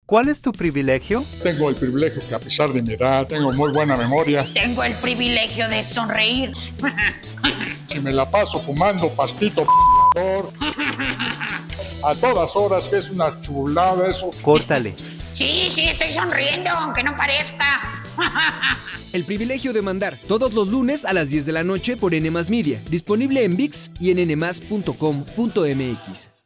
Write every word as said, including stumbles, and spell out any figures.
¿Cuál es tu privilegio? Tengo el privilegio que a pesar de mi edad, tengo muy buena memoria. Tengo el privilegio de sonreír. Si me la paso fumando pastito a todas horas, que es una chulada eso. Córtale. Sí, sí, estoy sonriendo, aunque no parezca. El privilegio de mandar, todos los lunes a las diez de la noche por N más Media, disponible en ViX y en ene más punto com punto eme equis.